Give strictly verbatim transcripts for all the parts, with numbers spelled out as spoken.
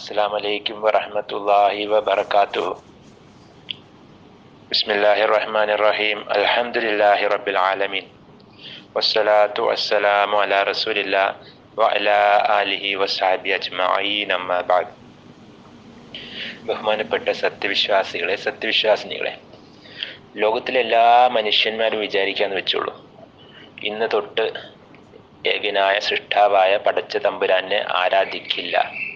അസ്സലാമു അലൈക്കും വറഹ്മത്തുള്ളാഹി വബറകാതുഹു. ബിസ്മില്ലാഹിർ റഹ്മാനിർ റഹീം. അൽഹംദുലില്ലാഹി റബ്ബിൽ ആലമീൻ. വസ്സലാത്തു വസ്സലാമു അലാ റസൂലില്ലാഹ് വഅലാ ആലിഹി വസ്ഹബിഹി അജ്മഈൻ. അമ്മാ ബഅദ്. ബഹുമാനപ്പെട്ട സത്യവിശ്വാസികളെ, സത്യവിശ്വാസിനികളെ, ലോകത്തിലെ എല്ലാ മനുഷ്യന്മാരും വിചാരിക്കാന്ന് വെച്ചോളൂ, ഇന്ന് തൊട്ട് ഏകനായ സൃഷ്ടാവായ പടച്ച തമ്പുരാനെ ആരാധിക്കില്ല.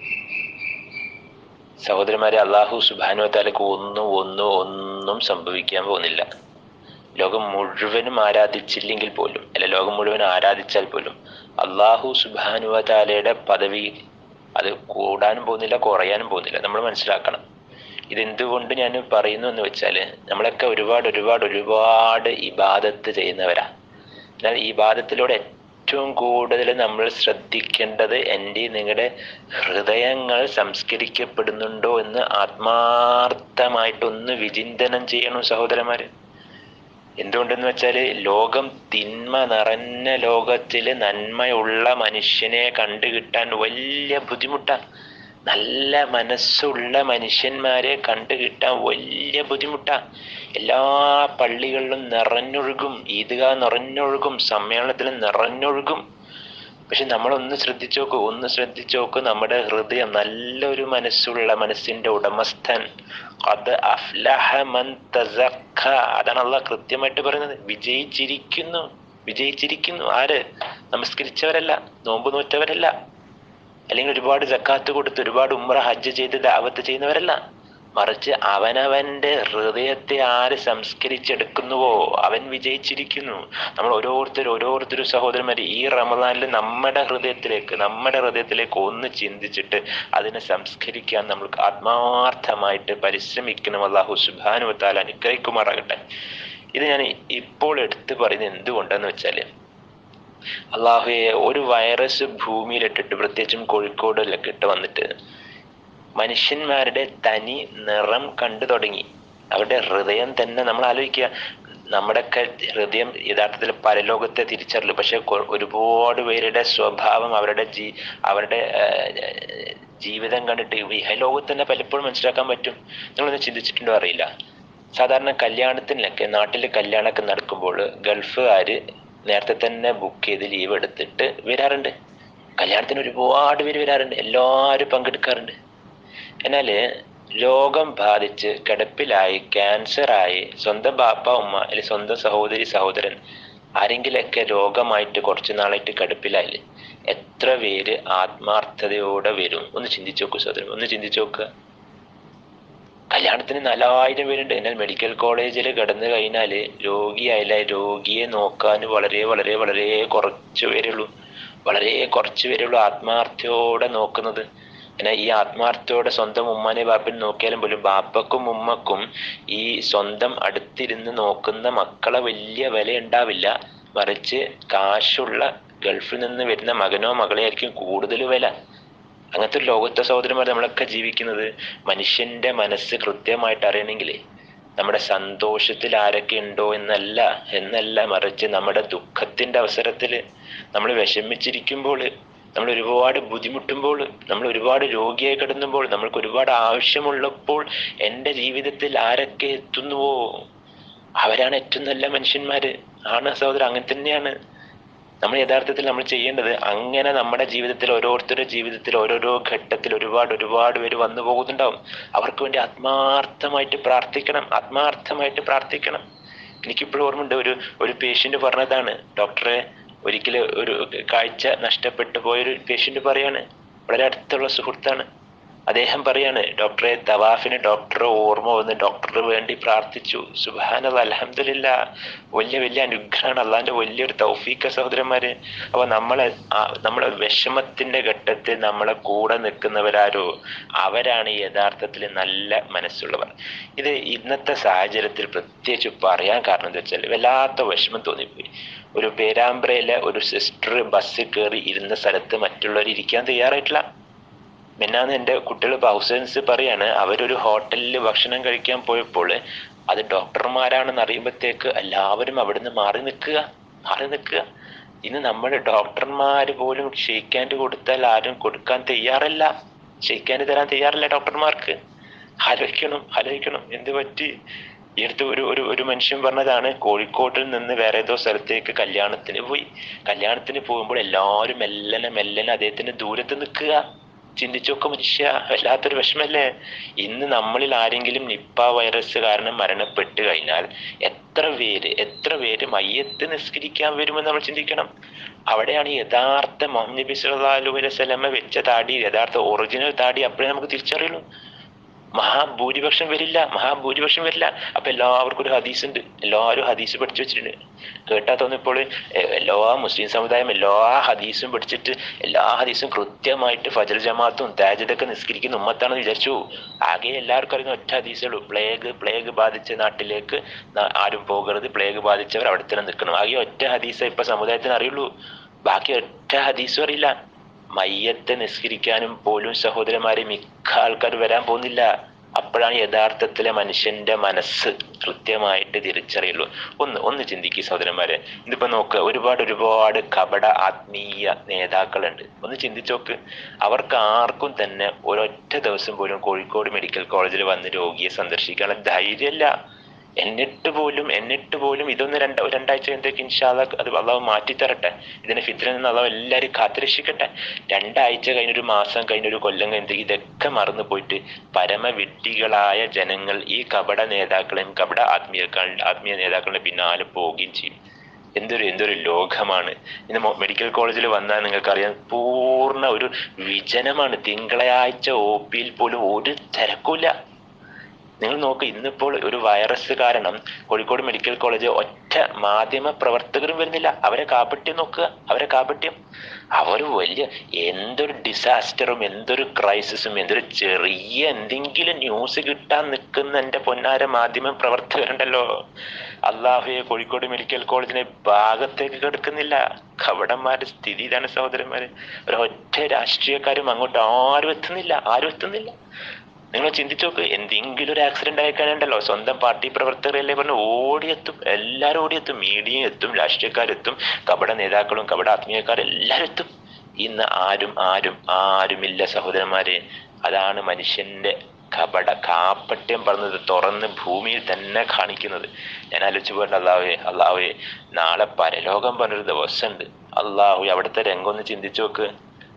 സഹോദരന്മാരെ, അള്ളാഹു സുബ്ഹാനഹു വ തആലക്ക് ഒന്നും ഒന്നും ഒന്നും സംഭവിക്കാൻ പോകുന്നില്ല. ലോകം മുഴുവനും ആരാധിച്ചില്ലെങ്കിൽ പോലും, അല്ല ലോകം മുഴുവൻ ആരാധിച്ചാൽ പോലും അള്ളാഹു സുബ്ഹാനഹു വ തആലയുടെ പദവി അത് കൂടാനും പോകുന്നില്ല, കുറയാനും പോകുന്നില്ല. നമ്മൾ മനസ്സിലാക്കണം. ഇതെന്തുകൊണ്ട് ഞാൻ പറയുന്നു എന്ന് വെച്ചാൽ, നമ്മളൊക്കെ ഒരുപാട് ഒരുപാട് ഒരുപാട് ഇബാദത്ത് ചെയ്യുന്നവരാ. എന്നാൽ ഈ ഇബാദത്തിലൂടെ ഏറ്റവും കൂടുതൽ നമ്മൾ ശ്രദ്ധിക്കേണ്ടത് എൻ്റെ നിങ്ങളുടെ ഹൃദയങ്ങൾ സംസ്കരിക്കപ്പെടുന്നുണ്ടോ എന്ന് ആത്മാർത്ഥമായിട്ടൊന്ന് വിചിന്തനം ചെയ്യണം സഹോദരന്മാര്. എന്തുകൊണ്ടെന്ന് വെച്ചാൽ, ലോകം തിന്മ നിറഞ്ഞ ലോകത്തിൽ നന്മയുള്ള മനുഷ്യനെ കണ്ടുകിട്ടാൻ വലിയ ബുദ്ധിമുട്ടാണ്. നല്ല മനസ്സുള്ള മനുഷ്യന്മാരെ കണ്ടുകിട്ടാൻ വലിയ ബുദ്ധിമുട്ടാണ്. എല്ലാ പള്ളികളിലും നിറഞ്ഞൊഴുകും, ഈദ്ഗാ നിറഞ്ഞൊഴുകും, സമ്മേളനത്തിൽ നിറഞ്ഞൊഴുകും. പക്ഷെ നമ്മളൊന്ന് ശ്രദ്ധിച്ചു നോക്കൂ, ഒന്ന് ശ്രദ്ധിച്ചു നോക്കൂ, നമ്മുടെ ഹൃദയം, നല്ലൊരു മനസ്സുള്ള മനസ്സിന്റെ ഉടമസ്ഥൻ, ഖദ് അഫ്ലഹ മൻ തസക്ക, അതാണ് അള്ളാഹ് കൃത്യമായിട്ട് പറയുന്നത്. വിജയിച്ചിരിക്കുന്നു, വിജയിച്ചിരിക്കുന്നു. ആര്? നമസ്കരിച്ചവരല്ല, നോമ്പ് നോറ്റവരല്ല, അല്ലെങ്കിൽ ഒരുപാട് സക്കാത്ത് കൊടുത്ത് ഒരുപാട് ഉംറ ഹജ്ജ് ചെയ്ത് ദഅവത്ത് ചെയ്യുന്നവരല്ല. മറിച്ച് അവനവന്റെ ഹൃദയത്തെ ആര് സംസ്കരിച്ചെടുക്കുന്നുവോ അവൻ വിജയിച്ചിരിക്കുന്നു. നമ്മൾ ഓരോരുത്തരും ഓരോരുത്തരും സഹോദരന്മാര് ഈ റമദാനിൽ നമ്മുടെ ഹൃദയത്തിലേക്ക് നമ്മുടെ ഹൃദയത്തിലേക്ക് ഒന്ന് ചിന്തിച്ചിട്ട് അതിനെ സംസ്കരിക്കാൻ നമ്മൾ ആത്മാർത്ഥമായിട്ട് പരിശ്രമിക്കണം. അല്ലാഹു സുബ്ഹാനഹു വ തആല അനുഗ്രഹിക്കുമാറാകട്ടെ. ഇത് ഞാൻ ഇപ്പോൾ എടുത്തു പറയുന്നത് എന്തുകൊണ്ടെന്ന് വെച്ചാല്, അള്ളാഹുവെ, ഒരു വൈറസ് ഭൂമിയിലിട്ടിട്ട്, പ്രത്യേകിച്ചും കോഴിക്കോടിലൊക്കെ ഇട്ട് വന്നിട്ട് മനുഷ്യന്മാരുടെ തനി നിറം കണ്ടു തുടങ്ങി. അവരുടെ ഹൃദയം തന്നെ നമ്മൾ ആലോചിക്കുക. നമ്മുടെയൊക്കെ ഹൃദയം യഥാർത്ഥത്തിൽ പരലോകത്തെ തിരിച്ചറിയില്ല. പക്ഷെ ഒരുപാട് പേരുടെ സ്വഭാവം, അവരുടെ ജീ അവരുടെ ജീവിതം കണ്ടിട്ട് ഇഹലോകത്ത് തന്നെ പലപ്പോഴും മനസ്സിലാക്കാൻ പറ്റും. നിങ്ങളൊന്ന് ചിന്തിച്ചിട്ടുണ്ടോ അറിയില്ല. സാധാരണ കല്യാണത്തിനൊക്കെ, നാട്ടിൽ കല്യാണമൊക്കെ നടക്കുമ്പോൾ ഗൾഫുകാര് നേരത്തെ തന്നെ ബുക്ക് ചെയ്ത് ലീവ് എടുത്തിട്ട് വരാറുണ്ട്. കല്യാണത്തിന് ഒരുപാട് പേര് വരാറുണ്ട്, എല്ലാവരും പങ്കെടുക്കാറുണ്ട്. എന്നാല് രോഗം ബാധിച്ച് കിടപ്പിലായി, ക്യാൻസറായി, സ്വന്തം ബാപ്പ ഉമ്മ അല്ലെങ്കിൽ സ്വന്തം സഹോദരി സഹോദരൻ ആരെങ്കിലൊക്കെ രോഗമായിട്ട് കുറച്ചു നാളായിട്ട് കിടപ്പിലായില്ലേ, എത്ര പേര് ആത്മാർത്ഥതയോടെ വരും? ഒന്ന് ചിന്തിച്ചു നോക്കൂ സഹോദരൻ, ഒന്ന് ചിന്തിച്ചു നോക്കുക. കല്യാണത്തിന് നാലായിരം പേരുണ്ട്. എന്നാൽ മെഡിക്കൽ കോളേജിൽ കിടന്നു കഴിഞ്ഞാല് രോഗിയായില്ല, രോഗിയെ നോക്കാൻ വളരെ വളരെ വളരെ കുറച്ചു പേരുള്ളൂ, വളരെ കുറച്ചു പേരുള്ളൂ ആത്മാർത്ഥയോടെ നോക്കുന്നത്. എന്നാൽ ഈ ആത്മാർത്ഥയോടെ സ്വന്തം ഉമ്മാനെ ബാപ്പനെ നോക്കിയാലും പോലും ബാപ്പക്കും ഉമ്മക്കും ഈ സ്വന്തം അടുത്തിരുന്ന് നോക്കുന്ന മക്കളെ വലിയ വില ഉണ്ടാവില്ല. മറിച്ച് കാശുള്ള ഗൾഫിൽ നിന്ന് വരുന്ന മകനോ മകളെ ആയിരിക്കും കൂടുതൽ വില. അങ്ങനത്തെ ഒരു ലോകത്തെ സഹോദരന്മാർ നമ്മളൊക്കെ ജീവിക്കുന്നത്. മനുഷ്യന്റെ മനസ്സ് കൃത്യമായിട്ട് അറിയണമെങ്കിലേ നമ്മുടെ സന്തോഷത്തിൽ ആരൊക്കെ ഉണ്ടോ എന്നല്ല എന്നല്ല മറിച്ച് നമ്മുടെ ദുഃഖത്തിന്റെ അവസരത്തിൽ, നമ്മൾ വിഷമിച്ചിരിക്കുമ്പോൾ, നമ്മൾ ഒരുപാട് ബുദ്ധിമുട്ടുമ്പോൾ, നമ്മൾ ഒരുപാട് രോഗിയായി കിടന്നുമ്പോൾ, നമ്മൾക്ക് ഒരുപാട് ആവശ്യമുള്ളപ്പോൾ എൻ്റെ ജീവിതത്തിൽ ആരൊക്കെ എത്തുന്നുവോ അവരാണ് ഏറ്റവും നല്ല മനുഷ്യന്മാര്. ആണ് സഹോദരൻ, അങ്ങനെ തന്നെയാണ്. നമ്മൾ യഥാർത്ഥത്തിൽ നമ്മൾ ചെയ്യേണ്ടത് അങ്ങനെ നമ്മുടെ ജീവിതത്തിൽ, ഓരോരുത്തരുടെ ജീവിതത്തിൽ ഓരോരോ ഘട്ടത്തിൽ ഒരുപാട് ഒരുപാട് പേര് വന്നു പോകുന്നുണ്ടാവും. അവർക്ക് വേണ്ടി ആത്മാർത്ഥമായിട്ട് പ്രാർത്ഥിക്കണം, ആത്മാർത്ഥമായിട്ട് പ്രാർത്ഥിക്കണം. എനിക്കിപ്പോഴും ഓർമ്മയുണ്ട്, ഒരു ഒരു പേഷ്യന്റ് പറഞ്ഞതാണ്, ഡോക്ടറെ, ഒരിക്കൽ ഒരു കാഴ്ച നഷ്ടപ്പെട്ടു പോയൊരു പേഷ്യന്റ് പറയാണ്, വളരെ അടുത്തുള്ള സുഹൃത്താണ്. അദ്ദേഹം പറയാണ്, ഡോക്ടറെ, തവാഫിന് ഡോക്ടറെ ഓർമ്മ വന്ന് ഡോക്ടറിന് വേണ്ടി പ്രാർത്ഥിച്ചു. സുബ്ഹാനല്ലാഹ്, അൽഹംദുലില്ലാഹ്, വലിയ വലിയ അനുഗ്രഹമാണ്, അള്ളാന്റെ വലിയൊരു തൗഫീഖ് സഹോദരന്മാര്. അപ്പൊ നമ്മളെ നമ്മളെ വിഷമത്തിന്റെ ഘട്ടത്തിൽ നമ്മളെ കൂടെ നിൽക്കുന്നവരാരോ അവരാണ് യഥാർത്ഥത്തിൽ നല്ല മനസ്സുള്ളവർ. ഇത് ഇന്നത്തെ സാഹചര്യത്തിൽ പ്രത്യേകിച്ച് പറയാൻ കാരണം എന്താ വെച്ചാൽ, വല്ലാത്ത വിഷമം തോന്നിപ്പോയി. ഒരു പേരാമ്പ്രയിലെ ഒരു സിസ്റ്റർ ബസ്സിൽ കയറി ഇരുന്ന സ്ഥലത്ത് മറ്റുള്ളവർ ഇരിക്കാൻ തയ്യാറായിട്ടില്ല. മെന്നാന്ന് എൻ്റെ കുട്ടികൾ ഹൗസൻസ് പറയാണ്, അവരൊരു ഹോട്ടലിൽ ഭക്ഷണം കഴിക്കാൻ പോയപ്പോൾ അത് ഡോക്ടർമാരാണെന്ന് അറിയുമ്പോഴത്തേക്ക് എല്ലാവരും അവിടുന്ന് മാറി നിൽക്കുക മാറി നിൽക്കുക ഇന്ന് നമ്മുടെ ഡോക്ടർമാര് പോലും ഷെയ്ക്ക് ഹാൻഡ് കൊടുത്താൽ ആരും കൊടുക്കാൻ തയ്യാറല്ല. ഷെയ്ക്കാന് തരാൻ തയ്യാറില്ല ഡോക്ടർമാർക്ക്. ആലോചിക്കണം ആലോചിക്കണം എന്ത് പറ്റി. ഈ അടുത്ത് ഒരു ഒരു ഒരു മനുഷ്യൻ പറഞ്ഞതാണ്, കോഴിക്കോട്ടിൽ നിന്ന് വേറെ ഏതോ സ്ഥലത്തേക്ക് കല്യാണത്തിന് പോയി. കല്യാണത്തിന് പോകുമ്പോൾ എല്ലാവരും മെല്ലനെ മെല്ലനെ അദ്ദേഹത്തിന് ദൂരത്ത് നിൽക്കുക. ചിന്തിച്ചൊക്കെ മനുഷ്യ, വല്ലാത്തൊരു വിഷമല്ലേ. ഇന്ന് നമ്മളിൽ ആരെങ്കിലും നിപ്പ വൈറസ് കാരണം മരണപ്പെട്ട് കഴിഞ്ഞാൽ എത്ര പേര് എത്ര പേര് മയ്യത്ത് നിസ്കരിക്കാൻ വരുമെന്ന് നമ്മൾ ചിന്തിക്കണം. അവിടെയാണ് യഥാർത്ഥ മുഹമ്മദ് നബി സല്ലല്ലാഹു അലൈഹി വസല്ലമ വെച്ച താടി, യഥാർത്ഥ ഒറിജിനൽ താടി അപ്പോഴേ നമുക്ക് തിരിച്ചറിയുള്ളൂ. മഹാഭൂരിപക്ഷം വരില്ല, മഹാഭൂരിപക്ഷം വരില്ല. അപ്പൊ എല്ലാവർക്കും ഒരു ഹദീസ് ഉണ്ട്, എല്ലാവരും ഹദീസ് പഠിച്ചു വെച്ചിട്ടുണ്ട്. കേട്ടാ തോന്നിപ്പോൾ എല്ലാ മുസ്ലിം സമുദായം എല്ലാ ഹദീസും പഠിച്ചിട്ട് എല്ലാ ഹദീസും കൃത്യമായിട്ട് ഫജർ ജമാഅത്തും തഹജ്ജുദൊക്കെ നിസ്കരിക്കുന്ന ഉമ്മത്താണെന്ന് വിചാരിച്ചു. ആകെ എല്ലാവർക്കും അറിയുന്ന ഒറ്റ ഹദീസേ ഉള്ളൂ, പ്ലേഗ് പ്ലേഗ് ബാധിച്ച നാട്ടിലേക്ക് ആരും പോകരുത്, പ്ലേഗ് ബാധിച്ചവർ അവിടെ തന്നെ നിൽക്കണം. ആകെ ഒറ്റ ഹദീസേ ഇപ്പൊ സമുദായത്തിന് അറിയുള്ളൂ, ബാക്കി ഒറ്റ ഹദീസും അറിയില്ല. മയ്യത്തെ നിസ്കരിക്കാനും പോലും സഹോദരന്മാരെ മിക്ക ആൾക്കാർ വരാൻ പോകുന്നില്ല. അപ്പോഴാണ് യഥാർത്ഥത്തിലെ മനുഷ്യന്റെ മനസ്സ് കൃത്യമായിട്ട് തിരിച്ചറിയുള്ളൂ. ഒന്ന് ഒന്ന് ചിന്തിക്കുക സഹോദരന്മാരെ. ഇതിപ്പോ നോക്കുക, ഒരുപാട് ഒരുപാട് കപട ആത്മീയ നേതാക്കളുണ്ട്. ഒന്ന് ചിന്തിച്ചോക്ക്. അവർക്ക് ആർക്കും തന്നെ ഒരൊറ്റ ദിവസം പോലും കോഴിക്കോട് മെഡിക്കൽ കോളേജിൽ വന്ന് രോഗിയെ സന്ദർശിക്കാനുള്ള ധൈര്യമല്ല. എന്നിട്ട് പോലും എന്നിട്ട് പോലും ഇതൊന്ന് രണ്ട് രണ്ടാഴ്ച കഴിഞ്ഞേക്ക് ഇൻഷാ അല്ലാഹ് അത് അള്ളാഹു മാറ്റിത്തരട്ടെ. ഇതിനെ ഫിത്നയിൽ നിന്ന് അള്ളാഹു എല്ലാവരും കാത്തുരക്ഷിക്കട്ടെ. രണ്ടാഴ്ച കഴിഞ്ഞൊരു മാസം കഴിഞ്ഞൊരു കൊല്ലം കഴിഞ്ഞേക്ക് ഇതൊക്കെ മറന്നു പോയിട്ട് പരമവിഡ്ഢികളായ ജനങ്ങൾ ഈ കപട നേതാക്കളെയും കപട ആത്മീയ ആത്മീയ നേതാക്കളുടെ പിന്നാലെ പോവുകയും ചെയ്യും. എന്തൊരു എന്തൊരു ലോകമാണ്. ഇന്ന് മെഡിക്കൽ കോളേജിൽ വന്നാൽ നിങ്ങൾക്കറിയാം, പൂർണ്ണ ഒരു വിജനമാണ്. തിങ്കളാഴ്ച ഒ പിയിൽ പോലും ഒരു തിരക്കില്ല. നിങ്ങൾ നോക്ക്, ഇന്നിപ്പോൾ ഒരു വൈറസ് കാരണം കോഴിക്കോട് മെഡിക്കൽ കോളേജ് ഒറ്റ മാധ്യമ പ്രവർത്തകരും വരുന്നില്ല. അവരെ കാപട്യം നോക്കുക, അവരെ കാപട്യം. അവർ വലിയ എന്തൊരു ഡിസാസ്റ്ററും എന്തൊരു ക്രൈസിസും എന്തൊരു ചെറിയ എന്തെങ്കിലും ന്യൂസ് കിട്ടാൻ നിൽക്കുന്ന എൻ്റെ പൊന്നാര മാധ്യമ പ്രവർത്തകരുണ്ടല്ലോ, അള്ളാഹുയെ കോഴിക്കോട് മെഡിക്കൽ കോളേജിനെ ഭാഗത്തേക്ക് കിടക്കുന്നില്ല. കവടന്മാരുടെ സ്ഥിതി ഇതാണ് സഹോദരന്മാര്. ഒരൊറ്റ രാഷ്ട്രീയക്കാരും അങ്ങോട്ട് ആരും എത്തുന്നില്ല, ആരും എത്തുന്നില്ല. നിങ്ങൾ ചിന്തിച്ചു നോക്ക്, എന്തെങ്കിലും ഒരു ആക്സിഡന്റ് ആയിക്കാനുണ്ടല്ലോ സ്വന്തം പാർട്ടി പ്രവർത്തകരല്ലേ പറഞ്ഞ് ഓടിയെത്തും, എല്ലാവരും ഓടിയെത്തും. മീഡിയയും എത്തും, രാഷ്ട്രീയക്കാരെത്തും, കപട നേതാക്കളും കപട ആത്മീയക്കാരും എല്ലാവരും എത്തും. ഇന്ന് ആരും ആരും ആരുമില്ല സഹോദരന്മാരെ. അതാണ് മനുഷ്യന്റെ കപട കാപ്പട്യം പറഞ്ഞത് തുറന്ന് ഭൂമിയിൽ തന്നെ കാണിക്കുന്നത്. ഞാൻ ആലോചിച്ചു പോയിട്ട് അള്ളാഹുവേ അള്ളാഹുവേ നാളെ പരലോകം പറഞ്ഞൊരു ദിവസമുണ്ട്. അള്ളാഹു അവിടുത്തെ രംഗം ഒന്ന് ചിന്തിച്ചു നോക്ക്.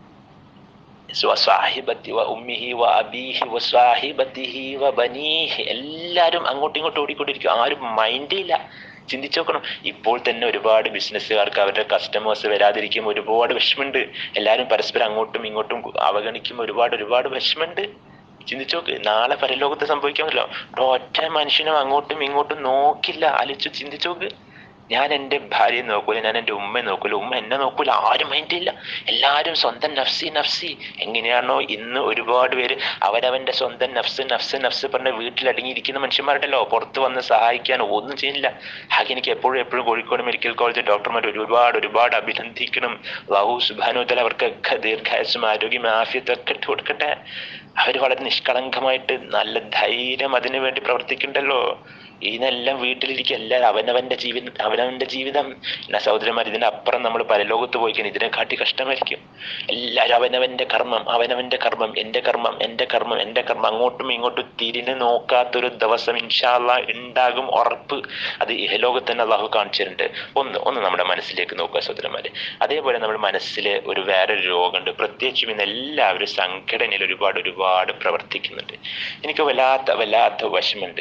എല്ലാരും അങ്ങോട്ടും ഇങ്ങോട്ടും ഓടിക്കൊണ്ടിരിക്കും, ആരും മൈൻഡേ ഇല്ല. ചിന്തിച്ചു നോക്കണം. ഇപ്പോൾ തന്നെ ഒരുപാട് ബിസിനസ്സുകാർക്ക് അവരുടെ കസ്റ്റമേഴ്സ് വരാതിരിക്കും ഒരുപാട് വിഷമമുണ്ട്. എല്ലാവരും പരസ്പരം അങ്ങോട്ടും ഇങ്ങോട്ടും അവഗണിക്കും, ഒരുപാട് ഒരുപാട് വിഷമമുണ്ട്. ചിന്തിച്ചു നോക്ക്, നാളെ പരലോകത്ത് സംഭവിക്കാമല്ലോ. ഒറ്റ മനുഷ്യനും അങ്ങോട്ടും ഇങ്ങോട്ടും നോക്കില്ല. ആലോചിച്ചു ചിന്തിച്ചു നോക്ക്. ഞാൻ എൻ്റെ ഭാര്യയെ നോക്കൂല, ഞാൻ എൻ്റെ ഉമ്മയെ നോക്കൂല, ഉമ്മ എന്നെ നോക്കൂല, ആരും മൈൻഡില്ല. എല്ലാവരും സ്വന്തം നഫ്സി നഫ്സി. എങ്ങനെയാണോ ഇന്ന് ഒരുപാട് പേര് അവരവന്റെ സ്വന്തം നഫ്സ് നഫ്സ് നഫ്സ് പറഞ്ഞ വീട്ടിലടങ്ങിയിരിക്കുന്ന മനുഷ്യന്മാരുണ്ടല്ലോ, പുറത്ത് വന്ന് സഹായിക്കാൻ ഒന്നും ചെയ്യുന്നില്ല. ആകെ എനിക്ക് എപ്പോഴും എപ്പോഴും കോഴിക്കോട് മെഡിക്കൽ കോളേജ് ഡോക്ടർമാർ ഒരുപാട് ഒരുപാട് അഭിനന്ദിക്കണം. അല്ലാഹു സുബ്ഹാനഹു വ തആല അവർക്കൊക്കെ ദീർഘായുസ്സും ആരോഗ്യം ആഫിയത്തൊക്കെ ഇട്ട് കൊടുക്കട്ടെ. അവർ വളരെ നിഷ്കളങ്കമായിട്ട് നല്ല ധൈര്യം അതിനു വേണ്ടി പ്രവർത്തിക്കണ്ടല്ലോ. ഇതിനെല്ലാം വീട്ടിലിരിക്കുക, എല്ലാവരും അവനവന്റെ ജീവിതം അവനവന്റെ ജീവിതം. എന്നാ സഹോദരന്മാർ, ഇതിന്റെ അപ്പുറം നമ്മൾ പരലോകത്ത് പോയിക്കാൻ ഇതിനെക്കാട്ടി കഷ്ടമായിരിക്കും. എല്ലാവരും അവനവന്റെ കർമ്മം അവനവന്റെ കർമ്മം എന്റെ കർമ്മം എന്റെ കർമ്മം എന്റെ കർമ്മം അങ്ങോട്ടും ഇങ്ങോട്ടും തിരിഞ്ഞു നോക്കാത്തൊരു ദിവസം ഇൻഷാ അല്ലാഹ് ഉണ്ടാകും, ഉറപ്പ്. അത് ഇഹലോകത്ത് തന്നെ അള്ളാഹു കാണിച്ചിട്ടുണ്ട്. ഒന്ന് ഒന്ന് നമ്മുടെ മനസ്സിലേക്ക് നോക്കുക സഹോദരന്മാര്. അതേപോലെ നമ്മുടെ മനസ്സിൽ ഒരു വേറൊരു രോഗമുണ്ട്. പ്രത്യേകിച്ചും ഇന്ന് എല്ലാവരും സംഘടനയിൽ ഒരുപാട് ഒരുപാട് പ്രവർത്തിക്കുന്നുണ്ട്. എനിക്ക് വല്ലാത്ത വല്ലാത്ത വശമുണ്ട്.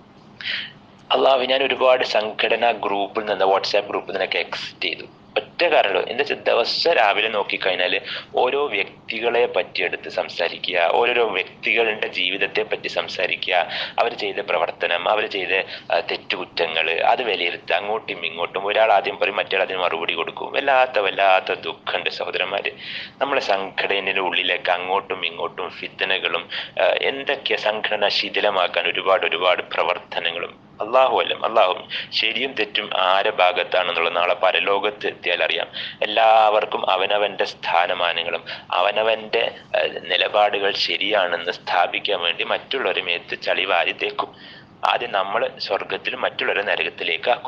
അള്ളാഹു, ഞാൻ ഒരുപാട് സംഘടനാ ഗ്രൂപ്പിൽ നിന്ന് വാട്സാപ്പ് ഗ്രൂപ്പിൽ നിന്നൊക്കെ എക്സിറ്റ് ചെയ്തു. ഒറ്റ കാരണമല്ലോ, എന്താ വെച്ചാൽ ദിവസം രാവിലെ നോക്കിക്കഴിഞ്ഞാൽ ഓരോ വ്യക്തികളെ പറ്റി എടുത്ത് സംസാരിക്കുക, ഓരോരോ വ്യക്തികളുടെ ജീവിതത്തെ പറ്റി സംസാരിക്കുക, അവർ ചെയ്ത പ്രവർത്തനം, അവർ ചെയ്ത തെറ്റുകുറ്റങ്ങൾ, അത് വിലയിരുത്തുക. അങ്ങോട്ടും ഇങ്ങോട്ടും ഒരാൾ ആദ്യം പറയും, മറ്റൊരാൾ അതിന് മറുപടി കൊടുക്കും. വല്ലാത്ത വല്ലാത്ത ദുഃഖമുണ്ട് സഹോദരന്മാര്. നമ്മളെ സംഘടനയുടെ ഉള്ളിലേക്ക് അങ്ങോട്ടും ഇങ്ങോട്ടും ഫിത്നകളും എന്തൊക്കെയാ സംഘടന ശിഥിലമാക്കാൻ ഒരുപാട് ഒരുപാട് പ്രവർത്തനങ്ങളും. അള്ളാഹു അല്ലം അള്ളാഹും ശരിയും തെറ്റും ആരെ ഭാഗത്താണെന്നുള്ള നാളെ പരലോകത്ത് എത്തിയാൽ അറിയാം. എല്ലാവർക്കും അവനവന്റെ സ്ഥാനമാനങ്ങളും അവനവന്റെ നിലപാടുകൾ ശരിയാണെന്ന് സ്ഥാപിക്കാൻ വേണ്ടി മറ്റുള്ളവരെ മേത്ത് ചളി വാരി തേക്കും. ആദ്യം നമ്മൾ സ്വർഗത്തിലും മറ്റുള്ളവരെ നരകത്തിലേക്കാക്കും.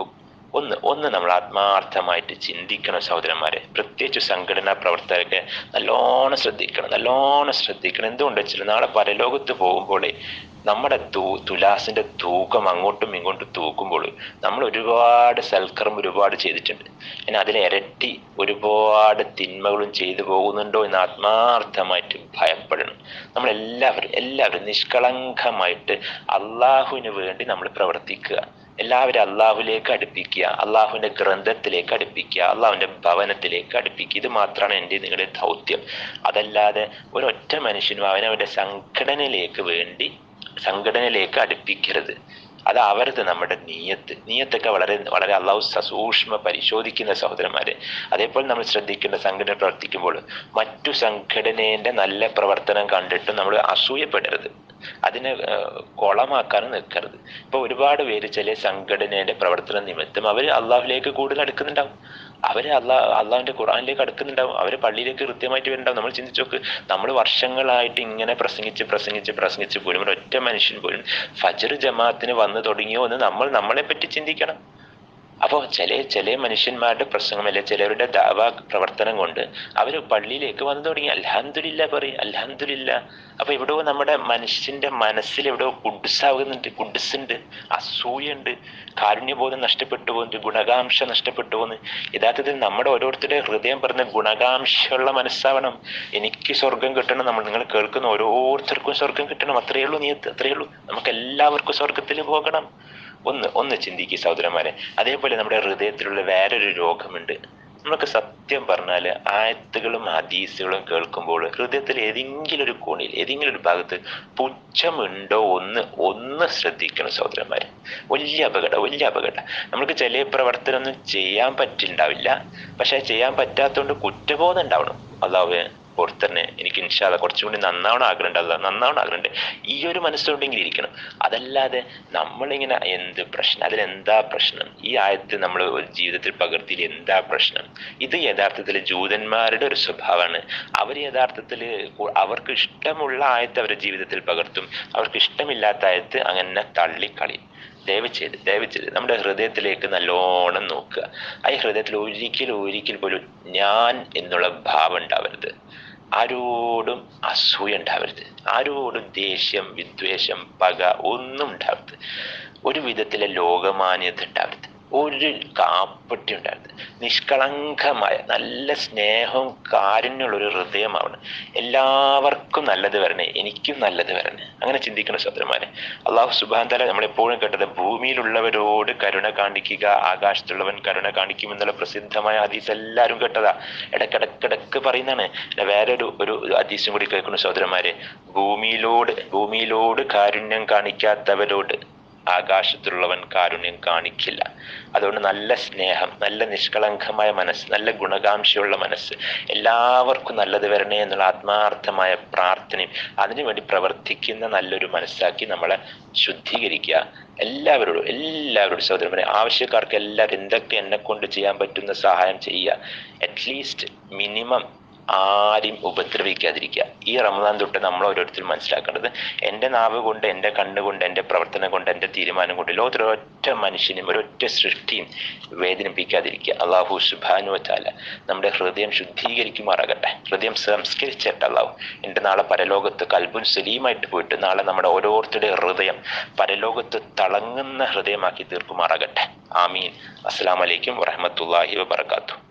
ഒന്ന് ഒന്ന് നമ്മൾ ആത്മാർത്ഥമായിട്ട് ചിന്തിക്കണം സഹോദരന്മാരെ. പ്രത്യേകിച്ച് സംഘടനാ പ്രവർത്തകരൊക്കെ നല്ലോണം ശ്രദ്ധിക്കണം, നല്ലോണം ശ്രദ്ധിക്കണം. എന്തുകൊണ്ട് വെച്ചാൽ നാളെ പരലോകത്ത് പോകുമ്പോൾ നമ്മുടെ തൂ തുലാസിന്റെ തൂക്കം അങ്ങോട്ടും ഇങ്ങോട്ടും തൂക്കുമ്പോൾ നമ്മൾ ഒരുപാട് സൽക്കർമ്മം ഒരുപാട് ചെയ്തിട്ടുണ്ട്, ഇനി അതിലെ ഇരട്ടി ഒരുപാട് തിന്മകളും ചെയ്തു പോകുന്നുണ്ടോ എന്ന് ആത്മാർത്ഥമായിട്ട് ഭയപ്പെടണം. നമ്മളെല്ലാവരും എല്ലാവരും നിഷ്കളങ്കമായിട്ട് അള്ളാഹുവിന് വേണ്ടി നമ്മൾ പ്രവർത്തിക്കുക. എല്ലാവരും അള്ളാഹുലേക്ക് അടുപ്പിക്കുക, അള്ളാഹുവിന്റെ ഗ്രന്ഥത്തിലേക്ക് അടുപ്പിക്കുക, അള്ളാഹുവിന്റെ ഭവനത്തിലേക്ക് അടുപ്പിക്കുക. ഇത് മാത്രമാണ് എൻ്റെ നിങ്ങളുടെ ദൗത്യം. അതല്ലാതെ ഒരൊറ്റ മനുഷ്യനും അവനവന്റെ സംഘടനയിലേക്ക് വേണ്ടി സംഘടനയിലേക്ക് അടുപ്പിക്കരുത്. അതാവരുത് നമ്മുടെ നീയത്ത്. നീയത്തൊക്കെ വളരെ വളരെ അള്ളാഹു സസൂക്ഷ്മ പരിശോധിക്കുന്ന സഹോദരന്മാരെ. അതേപോലെ നമ്മൾ ശ്രദ്ധിക്കേണ്ട, സംഘടന പ്രവർത്തിക്കുമ്പോൾ മറ്റു സംഘടനയുടെ നല്ല പ്രവർത്തനം കണ്ടിട്ട് നമ്മൾ അസൂയപ്പെടരുത്, അതിനെ കൊളമാക്കാനും നിൽക്കരുത്. ഇപ്പൊ ഒരുപാട് പേര് ചില സംഘടനയുടെ പ്രവർത്തന നിമിത്തം അവർ അള്ളാഹുലേക്ക് കൂടുതൽ അടുക്കുന്നുണ്ടാവും, അവര് അള്ളാഹ് അള്ളാഹുവിന്റെ ഖുർആനിലേക്ക് അടുക്കുന്നുണ്ടാവും, അവര് പള്ളിയിലേക്ക് കൃത്യമായിട്ട് വരുന്നുണ്ടാവും. നമ്മൾ ചിന്തിച്ചു നോക്ക്, നമ്മൾ വർഷങ്ങളായിട്ട് ഇങ്ങനെ പ്രസംഗിച്ച് പ്രസംഗിച്ച് പ്രസംഗിച്ച് പോലും ഒരൊറ്റ മനുഷ്യൻ പോലും ഫജ്ർ ജമാഅത്തിന് വന്നു തുടങ്ങിയോ എന്ന് നമ്മൾ നമ്മളെ പറ്റി ചിന്തിക്കണം. അപ്പോൾ ചില ചില മനുഷ്യന്മാരുടെ പ്രസംഗം അല്ലെ ചിലരുടെ ദഅവ പ്രവർത്തനം കൊണ്ട് അവർ പള്ളിയിലേക്ക് വന്നു തുടങ്ങി. അൽഹംദുലില്ലാ പറയും, അൽഹംദുലില്ലാ. അപ്പൊ എവിടെയോ നമ്മുടെ മനുഷ്യന്റെ മനസ്സിൽ എവിടെയോ കുഡ്സാകുന്നുണ്ട്, കുഡ്സുണ്ട്, അസൂയുണ്ട്, കാരുണ്യബോധം നഷ്ടപ്പെട്ടു പോകുന്നുണ്ട്, ഗുണകാംക്ഷ നഷ്ടപ്പെട്ടു പോകുന്നു. യഥാർത്ഥത്തിൽ നമ്മുടെ ഓരോരുത്തരുടെ ഹൃദയം പറഞ്ഞ ഗുണകാംക്ഷയുള്ള മനസ്സാവണം. എനിക്ക് സ്വർഗം കിട്ടണം, നമ്മൾ നിങ്ങൾ കേൾക്കുന്ന ഓരോരുത്തർക്കും സ്വർഗം കിട്ടണം, അത്രയേ ഉള്ളൂ. നീ അത്രയേ ഉള്ളൂ. നമുക്ക് എല്ലാവർക്കും സ്വർഗത്തിൽ പോകണം. ഒന്ന് ഒന്ന് ചിന്തിക്കുക സഹോദരന്മാരെ. അതേപോലെ നമ്മുടെ ഹൃദയത്തിലുള്ള വേറൊരു രോഗമുണ്ട്. നമുക്ക് സത്യം പറഞ്ഞാൽ ആയത്തുകളും ഹദീസുകളും കേൾക്കുമ്പോൾ ഹൃദയത്തിൽ ഏതെങ്കിലും ഒരു കോണിൽ ഏതെങ്കിലും ഒരു ഭാഗത്ത് പുച്ഛമുണ്ടോ ഒന്ന് ഒന്ന് ശ്രദ്ധിക്കണം സഹോദരന്മാരെ. വലിയ അപകടം, വലിയ അപകടം. നമുക്ക് ചില പ്രവർത്തനമൊന്നും ചെയ്യാൻ പറ്റുന്നുണ്ടാവില്ല, പക്ഷെ ചെയ്യാൻ പറ്റാത്തതുകൊണ്ട് കുറ്റബോധം ഉണ്ടാവണം. അല്ലാഹുവേ പുറത്തന്നെ എനിക്ക് ഇൻഷാ അല്ലാഹ് കുറച്ചും കൂടി നന്നാവണം ആഗ്രഹമുണ്ട്, അല്ല നന്നാവണം ആഗ്രഹമുണ്ട്, ഈ ഒരു മനസ്സുകൊണ്ടെങ്കിലും ഇരിക്കണം. അതല്ലാതെ നമ്മളിങ്ങനെ എന്ത് പ്രശ്നം, അതിലെന്താ പ്രശ്നം, ഈ ആയത്ത് നമ്മൾ ഒരു ജീവിതത്തിൽ പകർത്തിയിൽ എന്താ പ്രശ്നം? ഇത് യഥാർത്ഥത്തിൽ ജൂതന്മാരുടെ ഒരു സ്വഭാവമാണ്. അവർ യഥാർത്ഥത്തിൽ അവർക്ക് ഇഷ്ടമുള്ള ആയത്ത് അവരുടെ ജീവിതത്തിൽ പകർത്തും, അവർക്ക് ഇഷ്ടമില്ലാത്ത ആയത്ത് അങ്ങനെ തള്ളിക്കളയും. ദയവ് ചെയ്ത് ദയവ് ചെയ്ത് നമ്മുടെ ഹൃദയത്തിലേക്ക് നല്ലോണം നോക്കുക. ആ ഹൃദയത്തിൽ ഒരിക്കലും ഒരിക്കൽ പോലും ഞാൻ എന്നുള്ള ഭാവം ഉണ്ടാവരുത്, ആരോടും അസൂയ ഉണ്ടാവരുത്, ആരോടും ദേഷ്യം വിദ്വേഷം പക ഒന്നും ഉണ്ടാവരുത്, ഒരു വിധത്തിലെ ലോകമാന്യത ഉണ്ടാവരുത്, ഒരു കാപ്പട്ടി ഉണ്ടാവരുത്. നിഷ്കളങ്കമായ നല്ല സ്നേഹവും കാരുണ്യമുള്ളൊരു ഹൃദയമാവണം. എല്ലാവർക്കും നല്ലത് വരണേ, എനിക്കും നല്ലത് വരണേ, അങ്ങനെ ചിന്തിക്കണം സഹോദരന്മാരെ. അള്ളാഹു സുബ്ഹാനഹു വ തആല നമ്മളെപ്പോഴും കേട്ടത് ഭൂമിയിലുള്ളവരോട് കരുണ കാണിക്കുക, ആകാശത്തുള്ളവൻ കരുണ കാണിക്കും എന്നുള്ള പ്രസിദ്ധമായ ഹദീസ് എല്ലാവരും കേട്ടതാ, ഇടക്കിടക്കിടക്ക് പറയുന്നതാണ്. വേറൊരു ഒരു ഹദീസും കൂടി കേൾക്കുന്നു സഹോദരന്മാരെ. ഭൂമിയിലോട് ഭൂമിയിലോട് കാരുണ്യം കാണിക്കാത്തവരോട് ആകാശത്തുള്ളവൻ കാരുണ്യം കാണിക്കില്ല. അതുകൊണ്ട് നല്ല സ്നേഹം, നല്ല നിഷ്കളങ്കമായ മനസ്സ്, നല്ല ഗുണകാംക്ഷയുള്ള മനസ്സ്, എല്ലാവർക്കും നല്ലത് വരണേ എന്നുള്ള ആത്മാർത്ഥമായ പ്രാർത്ഥനയും അതിനുവേണ്ടി പ്രവർത്തിക്കുന്ന നല്ലൊരു മനസ്സാക്കി നമ്മളെ ശുദ്ധീകരിക്കുക. എല്ലാവരോടും എല്ലാവരോടും സഹോദരന്മാരെ, ആവശ്യക്കാർക്ക് എല്ലാവരും എന്തൊക്കെ എന്നെ കൊണ്ട് ചെയ്യാൻ പറ്റുന്ന സഹായം ചെയ്യുക. അറ്റ്ലീസ്റ്റ് മിനിമം ആരെയും ഉപദ്രവിക്കാതിരിക്കുക. ഈ റമദാൻ തൊട്ട് നമ്മൾ ഓരോരുത്തരും മനസ്സിലാക്കേണ്ടത്, എൻ്റെ നാവ് കൊണ്ട്, എൻ്റെ കണ്ണുകൊണ്ട്, എൻ്റെ പ്രവർത്തനം കൊണ്ട്, എൻ്റെ തീരുമാനം കൊണ്ട് ലോകത്തിൽ ഒരൊറ്റ മനുഷ്യനും ഒരൊറ്റ സൃഷ്ടിയും വേദനിപ്പിക്കാതിരിക്കുക. അള്ളാഹു സുബ്ഹാനഹു വ തആല നമ്മുടെ ഹൃദയം ശുദ്ധീകരിക്കുമാറാകട്ടെ, ഹൃദയം സംസ്കരിച്ചിട്ട് അള്ളാഹു എൻ്റെ നാളെ പരലോകത്ത് കൽബുൻ സലീമായിട്ട് പോയിട്ട് നാളെ നമ്മുടെ ഓരോരുത്തരുടെ ഹൃദയം പരലോകത്ത് തളങ്ങുന്ന ഹൃദയമാക്കി തീർക്കുമാറാകട്ടെ. ആമീൻ. അസ്സലാമു അലൈക്കും വറഹ്മത്തുള്ളാഹി വബറകാതുഹു.